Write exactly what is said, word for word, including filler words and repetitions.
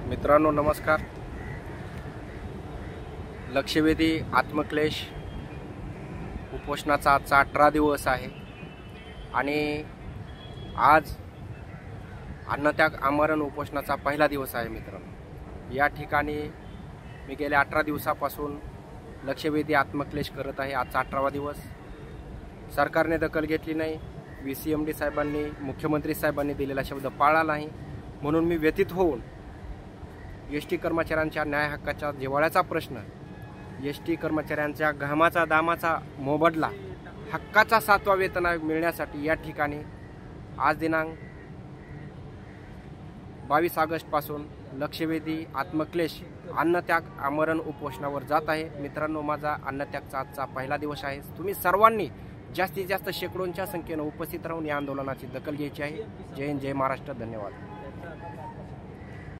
मित्रांनो नमस्कार। लक्षवेधी आत्मक्लेश उपोषणाचा आजचा अठरा दिवस आहे आणि आज अन्नत्याग आमरण उपोषणाचा पहिला दिवस आहे। मित्रांनो, या ठिकाणी मी गेल्या अठरा दिवसापासून लक्षवेधी आत्मक्लेश करत आहे। आजचा अठरावा दिवस। सरकारने दखल घेतली नाही, व्ही सी एम डी साहेबांनी, मुख्यमंत्री साहेबांनी दिलेला शब्द पाळला नाही, म्हणून मी व्यथित होऊन एस टी कर्मचाऱ्यांच्या न्याय हक्काच्या जिव्हाळ्याचा प्रश्न, एस टी कर्मचाऱ्यांच्या घामाचा दामाचा मोबदला, हक्काचा सातवा वेतन आयोग मिळण्यासाठी या ठिकाणी आज दिनांक बावीस ऑगस्ट पासून लक्षवेधी आत्मक्लेश अन्नत्याग आमरण उपोषणावर जात आहे। मित्रांनो, माझा अन्नत्यागचा आजचा पहिला दिवस आहे। तुम्ही सर्वांनी जास्तीत जास्त शेकडोंच्या संख्येने उपस्थित राहून या आंदोलनाची दखल घ्यायची आहे। जय हिंद, जय महाराष्ट्र, धन्यवाद।